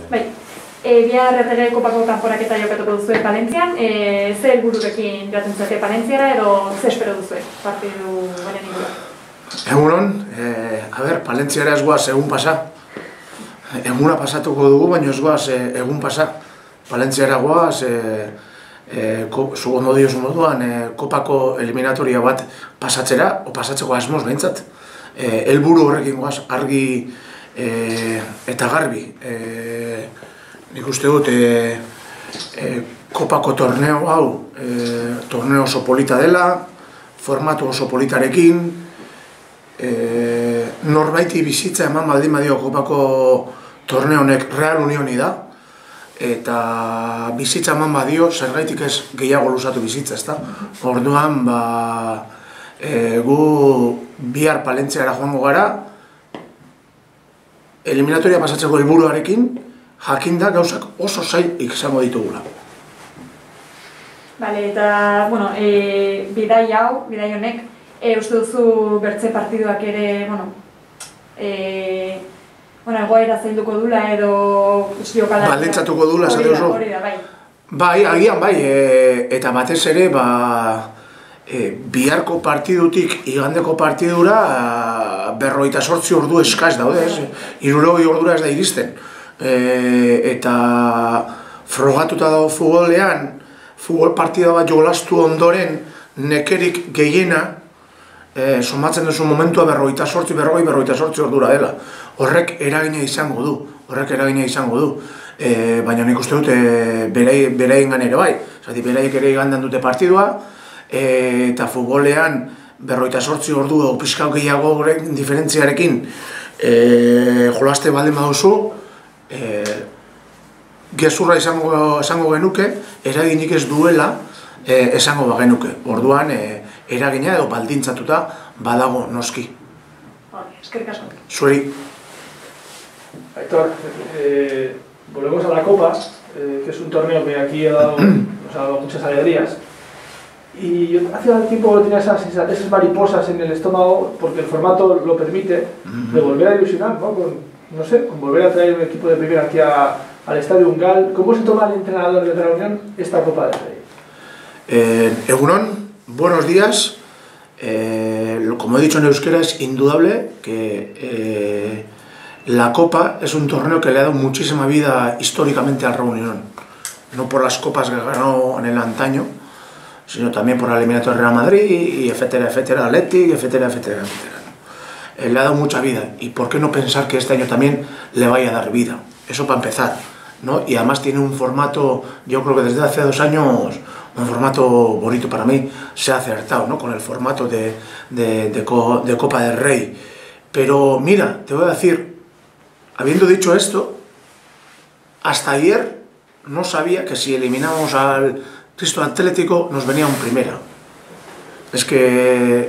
Bai, bihar errege kopako kanporaketa jokatuko duzue Palentzian, ze helbururekin joaten zate Palentziara edo ze espero duzue partidu honen inguruan? Egunon, Palentziara ez goaz egun pasa. Eguna pasatuko dugu, baina ez goaz egun pasa. Palentziara goaz, zugondo diozu moduan, kopako eliminatoria bat pasatzera, o pasatzeko asmoz behintzat. Helburu horrekin goaz, argi eta garbi. Nik uste dut, kopako torneo hau, torneo oso polita dela, formatu oso politarekin, norbaiti bizitza eman baldin badio kopako torneo honek Real Unioni da, eta bizitza eman badio, zergaitik ez gehiago luzatu bizitza, ezta? Orduan, gu bihar Palentziara joango gara, eliminatoria pasatzeko helburuarekin, jakinda gauzak oso zail izango ditugula. Bale, eta, bueno, bidai honek, uste duzu bertze partiduak ere, egoera zailduko dula edo jokala... Balentzatuko dula, zate oso? Hori da, bai. Bai, agian bai, eta batez ere, biharko partidutik igandeko partidura 58 ordu eskaz daude, 60 ordura ez da iristen. Eta frogatuta dago futbolean, futbol partida bat jolastu ondoren nekerik gehiena, somatzen duzu momentua 58 ordura dela. Horrek eragina izango du, baina nik uste dut beraiengan ere bai. Beraiek ere igandan dute partidua, eta futbolean 58 ordu edo pixkau gehiago diferentziarekin jolaste baldin baduzu, gezurra esango genuke, eraginik ez duela esango bagenuke. Orduan, eragina edo baldintzatuta badago noski. Eskerrik asko. Zueri. Aitor, volvemos a la Copa, que es un torneo que aquí nos ha dado muchas alegrías. Y yo hace tiempo tenía esas mariposas en el estómago, porque el formato lo permite, de volver a ilusionar, ¿no? Con volver a traer un equipo de primera aquí al Estadio Ungal. ¿Cómo se toma el entrenador de la Unión esta Copa del Rey? Egunon, buenos días. Como he dicho en euskera, es indudable que la Copa es un torneo que le ha dado muchísima vida históricamente al Real Unión. No por las copas que ganó en el antaño, sino también por la eliminatoria del Real Madrid, y etcétera, Athletic, etcétera. Le ha dado mucha vida, y por qué no pensar que este año también le vaya a dar vida. Eso para empezar, ¿no? Y además tiene un formato, yo creo que desde hace 2 años, un formato bonito para mí, se ha acertado, ¿no? Con el formato de Copa del Rey. Pero mira, te voy a decir, habiendo dicho esto, hasta ayer no sabía que si eliminábamos al Cristo Atlético nos venía un primera. Es que,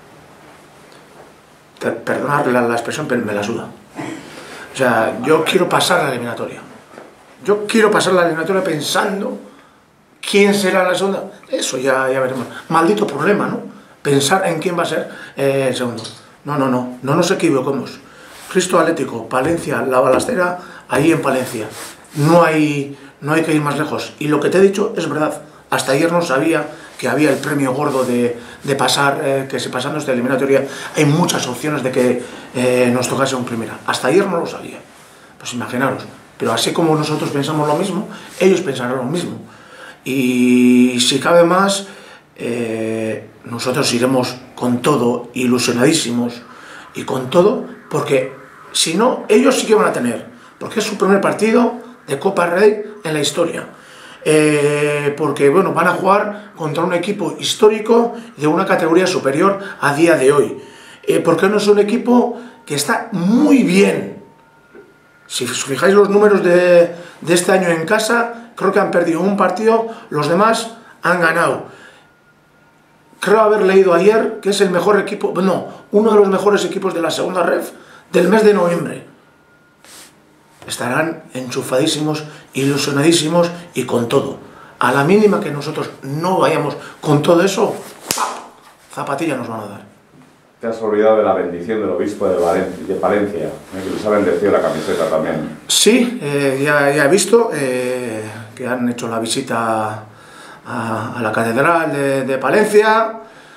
perdonad la expresión, pero me la suda. O sea, yo quiero pasar la eliminatoria. Yo quiero pasar la eliminatoria pensando quién será la segunda. Eso ya veremos. Maldito problema, ¿no? Pensar en quién va a ser el segundo. No nos equivoquemos. Cristo Atlético, Palencia, La Balastera, ahí en Palencia. No hay que ir más lejos. Y lo que te he dicho es verdad. Hasta ayer no sabía que había el premio gordo de pasar, que si pasando esta eliminatoria hay muchas opciones de que nos tocase un primera. Hasta ayer no lo sabía. Pues imaginaros. Pero así como nosotros pensamos lo mismo, ellos pensarán lo mismo. Y si cabe más, nosotros iremos con todo, ilusionadísimos y con todo, porque si no, ellos sí que van a tener, porque es su primer partido de Copa Rey en la historia. Porque bueno, van a jugar contra un equipo histórico de una categoría superior a día de hoy. Porque no es un equipo que está muy bien. Si os fijáis los números de este año en casa, creo que han perdido un partido, los demás han ganado. Creo haber leído ayer que es el mejor equipo, no, uno de los mejores equipos de la segunda ref del mes de noviembre. Estarán enchufadísimos, ilusionadísimos y con todo. A la mínima que nosotros no vayamos con todo eso, ¡pap!, zapatilla nos van a dar. Te has olvidado de la bendición del obispo de Palencia, que les ha bendecido la camiseta también. Sí, ya he visto que han hecho la visita a la catedral de Palencia.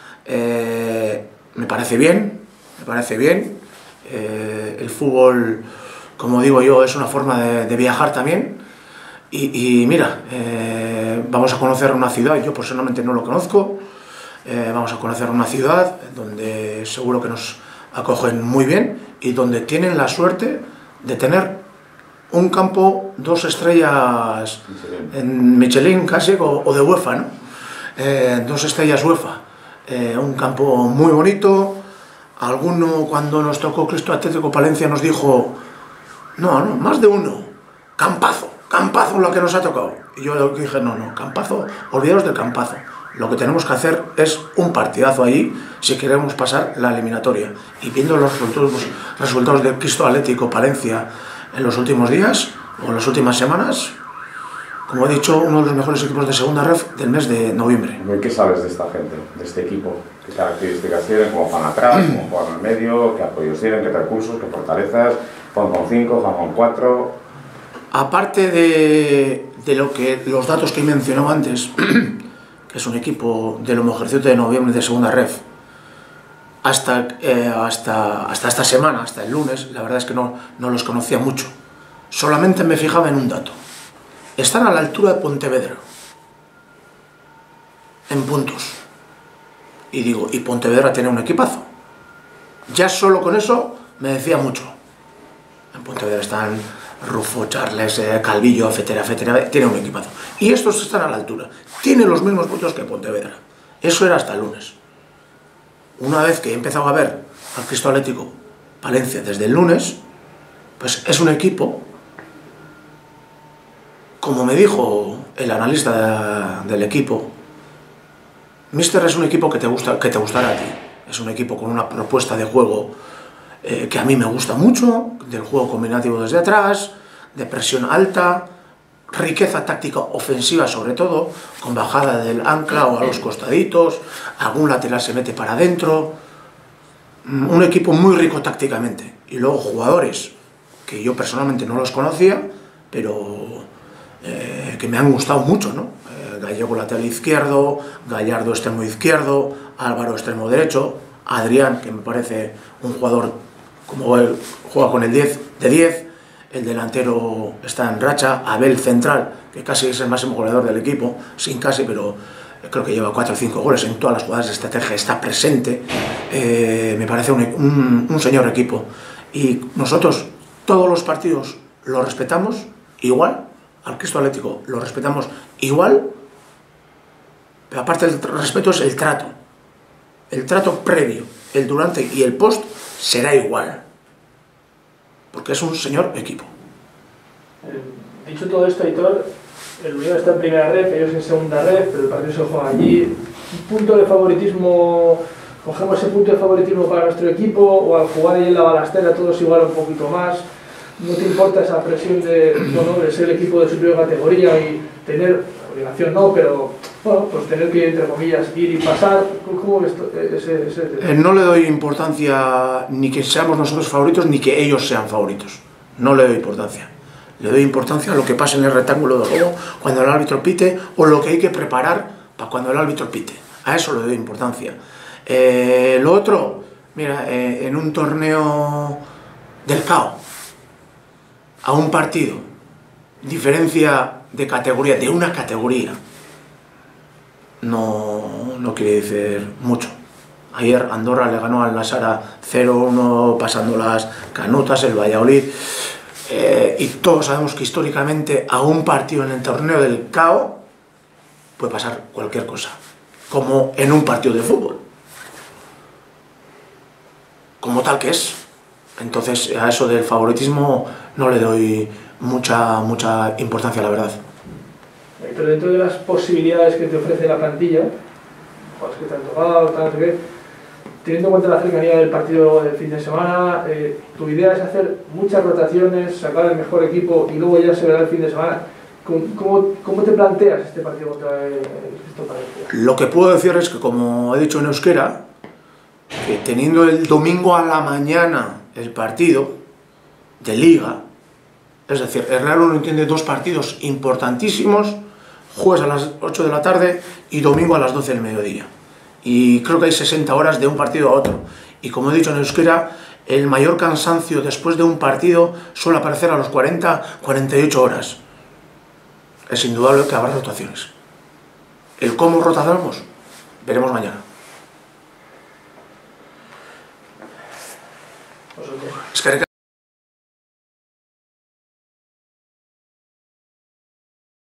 Me parece bien, el fútbol, como digo yo, es una forma de viajar también. Y mira, vamos a conocer una ciudad, yo personalmente no lo conozco. Vamos a conocer una ciudad donde seguro que nos acogen muy bien y donde tienen la suerte de tener un campo 2 estrellas en Michelin casi, o de UEFA, ¿no? 2 estrellas UEFA. Un campo muy bonito. Alguno, cuando nos tocó Cristo Atlético Palencia, nos dijo, no, más de uno, campazo lo que nos ha tocado. Y yo dije, no, campazo, olvidaos del campazo. Lo que tenemos que hacer es un partidazo ahí si queremos pasar la eliminatoria. Y viendo los resultados del Cristo Atlético Palencia en los últimos días o en las últimas semanas, como he dicho, uno de los mejores equipos de segunda ref del mes de noviembre. ¿Qué sabes de esta gente, de este equipo? ¿Qué características tienen? ¿Cómo juegan atrás? ¿Cómo juegan al medio? ¿Qué apoyos tienen? ¿Qué recursos? ¿Qué fortalezas? ¿Juegan con 5? ¿Juegan con 4? Aparte de los datos que he mencionado antes, que es un equipo del mejorcito de noviembre de segunda ref, hasta esta semana, hasta el lunes, la verdad es que no los conocía mucho. Solamente me fijaba en un dato. Están a la altura de Pontevedra, en puntos. Y digo, y Pontevedra tiene un equipazo. Ya solo con eso me decía mucho. En Pontevedra están Rufo, Charles, Calvillo, etcétera, tiene un equipazo. Y estos están a la altura. Tienen los mismos puntos que Pontevedra. Eso era hasta el lunes. Una vez que he empezado a ver al Cristo Atlético Palencia desde el lunes, pues es un equipo, como me dijo el analista del equipo, Mister, es un equipo que te gustará a ti. Es un equipo con una propuesta de juego que a mí me gusta mucho, del juego combinativo desde atrás, de presión alta, riqueza táctica ofensiva sobre todo, con bajada del ancla o a los costaditos, algún lateral se mete para adentro. Un equipo muy rico tácticamente. Y luego jugadores que yo personalmente no los conocía, pero que me han gustado mucho, ¿no? Gallego lateral izquierdo, Gallardo extremo izquierdo, Álvaro extremo derecho, Adrián, que me parece un jugador como él, juega con el 10 de 10, el delantero está en racha, Abel central, que casi es el máximo goleador del equipo, sin casi, pero creo que lleva 4 o 5 goles en todas las jugadas de estrategia, está presente. Me parece un señor equipo. Y nosotros todos los partidos los respetamos igual, al Cristo Atlético lo respetamos igual, pero aparte del respeto es el trato previo, el durante y el post será igual, porque es un señor equipo. Dicho todo esto, Aitor, el Unión está en primera ref, ellos en segunda ref, pero el partido se juega allí. ¿Un punto de favoritismo, cogemos ese punto de favoritismo para nuestro equipo, o al jugar ahí en la balastera todos igual un poquito más? ¿No te importa esa presión de ser el equipo de superior categoría y tener, obligación no, pero bueno, pues tener que, entre comillas, ir y pasar? ¿Cómo ves ese no le doy importancia ni que seamos nosotros favoritos ni que ellos sean favoritos. No le doy importancia. Le doy importancia a lo que pase en el rectángulo de juego cuando el árbitro pite, o lo que hay que preparar para cuando el árbitro pite. A eso le doy importancia. Lo otro, mira, en un torneo del CAO, a un partido, diferencia de categoría, de una categoría, no quiere decir mucho. Ayer Andorra le ganó al Lasara 0-1 pasando las canutas, el Valladolid, y todos sabemos que históricamente a un partido en el torneo del CAO puede pasar cualquier cosa, como en un partido de fútbol, como tal que es. Entonces a eso del favoritismo no le doy mucha importancia, la verdad. Pero dentro de las posibilidades que te ofrece la plantilla, pues que te han tocado, teniendo en cuenta la cercanía del partido del fin de semana, tu idea es hacer muchas rotaciones, sacar el mejor equipo y luego ya se verá el fin de semana. ¿Cómo te planteas este partido contra Cristo Palencia? Lo que puedo decir es que, como he dicho en euskera, que teniendo el domingo a la mañana el partido de Liga, es decir, el Real Unión tiene dos partidos importantísimos, jueves a las 8 de la tarde y domingo a las 12 del mediodía. Y creo que hay 60 horas de un partido a otro. Y como he dicho en euskera, el mayor cansancio después de un partido suele aparecer a los 40-48 horas. Es indudable que habrá rotaciones. El cómo rotaremos, veremos mañana. Es que